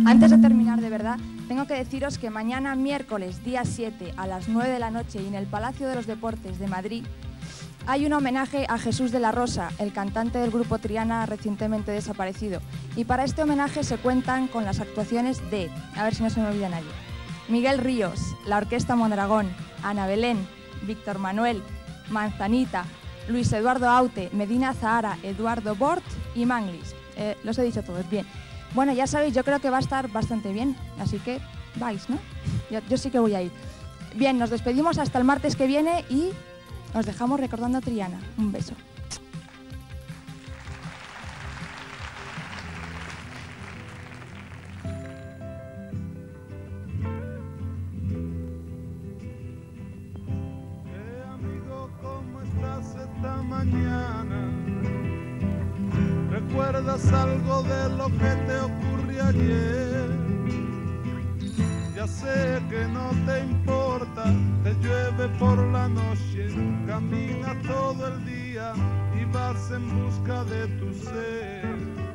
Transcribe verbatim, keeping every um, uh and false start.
Antes de terminar, de verdad, tengo que deciros que mañana miércoles, día siete, a las nueve de la noche, y en el Palacio de los Deportes de Madrid, hay un homenaje a Jesús de la Rosa, el cantante del grupo Triana recientemente desaparecido. Y para este homenaje se cuentan con las actuaciones de, a ver si no se me olvida nadie, Miguel Ríos, la Orquesta Mondragón, Ana Belén, Víctor Manuel, Manzanita, Luis Eduardo Aute, Medina Zahara, Eduardo Bort y Manglis. Eh, los he dicho todos, bien. Bueno, ya sabéis, yo creo que va a estar bastante bien, así que vais, ¿no? Yo, yo sí que voy a ir. Bien, nos despedimos hasta el martes que viene y os dejamos recordando a Triana. Un beso. Eh, amigo, ¿cómo estás esta mañana? ¿Recuerdas algo de lo que te ocurrió ayer? Ya sé que no te importa, te llueve por la noche, caminas todo el día y vas en busca de tu ser.